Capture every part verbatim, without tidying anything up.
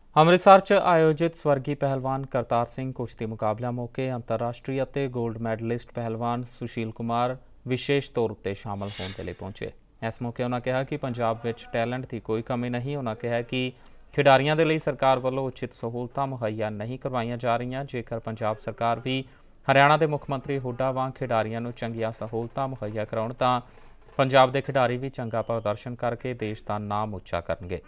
ਅੰਮ੍ਰਿਤਸਰ 'ਚ ਆਯੋਜਿਤ ਸਵਰਗੀ ਪਹਿਲਵਾਨ ਕਰਤਾਰ ਸਿੰਘ ਕੁਸ਼ਤੀ ਮੁਕਾਬਲਿਆਂ ਮੌਕੇ ਅੰਤਰਰਾਸ਼ਟਰੀ ਅਤੇ ਗੋਲਡ ਮੈਡਲਿਸਟ ਪਹਿਲਵਾਨ ਸੁਸ਼ੀਲ ਕੁਮਾਰ ਵਿਸ਼ੇਸ਼ ਤੌਰ ਉੱਤੇ ਸ਼ਾਮਲ ਹੋਣ ਦੇ ਲਈ ਪਹੁੰਚੇ। ਇਸ ਮੌਕੇ ਉਹਨਾਂ ਕਿਹਾ ਕਿ ਪੰਜਾਬ ਵਿੱਚ ਟੈਲੈਂਟ ਦੀ ਕੋਈ ਕਮੀ ਨਹੀਂ। ਉਹਨਾਂ ਕਿਹਾ ਕਿ ਖਿਡਾਰੀਆਂ ਦੇ ਲਈ ਸਰਕਾਰ ਵੱਲੋਂ ਉਚਿਤ ਸਹੂਲਤਾਂ ਮੁਹੱਈਆ ਨਹੀਂ ਕਰਵਾਈਆਂ ਜਾ ਰਹੀਆਂ। ਜੇਕਰ ਪੰਜਾਬ ਸਰਕਾਰ ਵੀ ਹਰਿਆਣਾ ਦੇ ਮੁੱਖ ਮੰਤਰੀ ਹੁੱਡਾ ਵਾਂਗ ਖਿਡਾਰੀਆਂ ਨੂੰ ਚੰਗੀਆਂ ਸਹੂਲਤਾਂ ਮੁਹੱਈਆ ਕਰਾਉਣ ਤਾਂ ਪੰਜਾਬ ਦੇ ਖਿਡਾਰੀ ਵੀ ਚੰਗਾ ਪ੍ਰਦਰਸ਼ਨ ਕਰਕੇ ਦੇਸ਼ ਦਾ ਨਾਮ ਉੱਚਾ ਕਰਨਗੇ।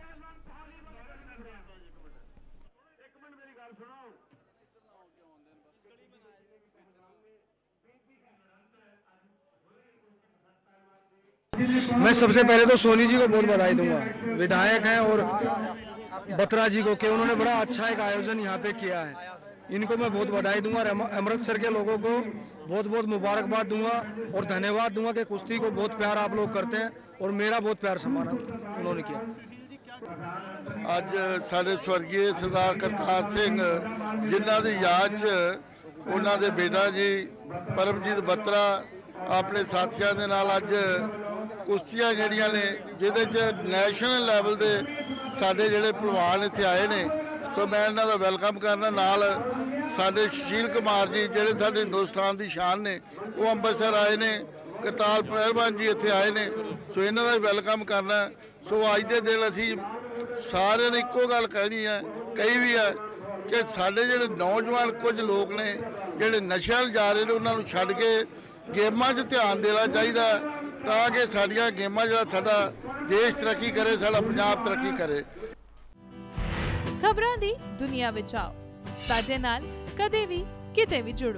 मैं सबसे पहले तो सोनी जी को बहुत बधाई दूंगा, विधायक हैं, और बत्रा जी को कि उन्होंने बड़ा अच्छा एक आयोजन यहाँ पे किया है। इनको मैं बहुत बधाई दूंगा और अमृतसर के लोगों को बहुत बहुत मुबारकबाद दूंगा और धन्यवाद दूंगा कि कुश्ती को बहुत प्यार आप लोग करते हैं और मेरा बहुत प्यार सम्मान उन्होंने किया। ਅੱਜ ਸਾਡੇ ਸਵਰਗੀ ਸਰਦਾਰ ਕਰਤਾਰ ਸਿੰਘ ਜਿਨ੍ਹਾਂ ਦੀ ਯਾਦ 'ਚ ਉਹਨਾਂ ਦੇ ਬੇਟਾ ਜੀ ਪਰਮਜੀਤ ਬੱਤਰਾ ਆਪਣੇ ਸਾਥੀਆਂ ਦੇ ਨਾਲ ਅੱਜ ਕੁਸ਼ਤੀਆਂ ਜਿਹੜੀਆਂ ਨੇ ਜਿਹਦੇ 'ਚ ਨੈਸ਼ਨਲ ਲੈਵਲ ਦੇ ਸਾਡੇ ਜਿਹੜੇ ਪਹਿਲਵਾਨ ਇੱਥੇ ਆਏ ਨੇ, ਸੋ ਮੈਂ ਇਹਨਾਂ ਦਾ ਵੈਲਕਮ ਕਰਨਾ। ਨਾਲ ਸਾਡੇ ਸੁਸ਼ੀਲ ਕੁਮਾਰ ਜੀ ਜਿਹੜੇ ਸਾਡੇ ਹਿੰਦੁਸਤਾਨ ਦੀ ਸ਼ਾਨ ਨੇ, ਉਹ ਅੰਮ੍ਰਿਤਸਰ ਆਏ ਨੇ। ਕਰਤਾਰ ਪਹਿਲਵਾਨ ਜੀ ਇੱਥੇ ਆਏ ਨੇ, ਸੋ ਇਹਨਾਂ ਦਾ ਵੈਲਕਮ ਕਰਨਾ। ਸੋ ਅੱਜ ਦੇ ਦਿਨ ਅਸੀਂ ਸਾਰਿਆਂ ਨੇ ਇੱਕੋ ਗੱਲ ਕਹਿਣੀ ਹੈ, ਕਹੀ ਵੀ ਹੈ ਕਿ ਸਾਡੇ ਜਿਹੜੇ ਨੌਜਵਾਨ ਕੁਝ ਲੋਕ ਨੇ ਜਿਹੜੇ ਨਸ਼ਿਆਂ ਵੱਲ ਜਾ ਰਹੇ ਨੇ, ਉਹਨਾਂ ਨੂੰ ਛੱਡ ਕੇ ਗੇਮਾਂ 'ਚ ਧਿਆਨ ਦੇਣਾ ਚਾਹੀਦਾ ਤਾਂ ਕਿ ਸਾਡੀਆਂ ਗੇਮਾਂ ਜਿਹੜਾ ਸਾਡਾ ਦੇਸ਼ ਤਰੱਕੀ ਕਰੇ, ਸਾਡਾ ਪੰਜਾਬ ਤਰੱਕੀ ਕਰੇ। ਖਬਰਾਂ ਦੀ ਦੁਨੀਆ ਵਿੱਚ ਆਓ, ਸਾਡੇ ਨਾਲ ਕਦੇ ਵੀ ਕਿਤੇ ਵੀ ਜੁੜੋ।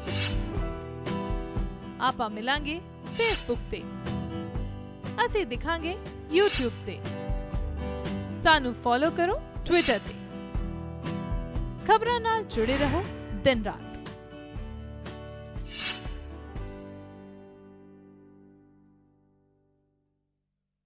ਆਪਾਂ ਮਿਲਾਂਗੇ ਫੇਸਬੁੱਕ ਤੇ, ਅਸੀਂ ਦਿਖਾਂਗੇ ਯੂਟਿਊਬ ਤੇ, ਸਾਨੂੰ ਫੋਲੋ ਕਰੋ ਟਵਿੱਟਰ ਤੇ। ਖਬਰਾਂ ਨਾਲ ਜੁੜੇ ਰਹੋ ਦਿਨ ਰਾਤ।